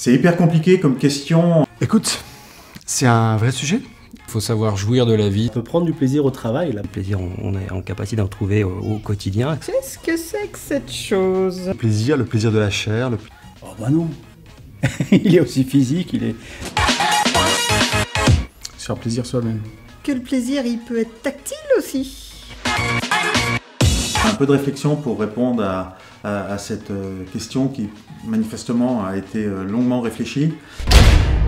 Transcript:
C'est hyper compliqué comme question. Écoute, c'est un vrai sujet. Il faut savoir jouir de la vie. On peut prendre du plaisir au travail. Le plaisir, on est en capacité d'en trouver au quotidien. Qu'est-ce que c'est que cette chose? Le plaisir de la chair. Oh bah non. Il est aussi physique, il est... Se faire plaisir soi-même. Que le plaisir, il peut être tactile aussi. Un peu de réflexion pour répondre à cette question qui manifestement a été longuement réfléchie.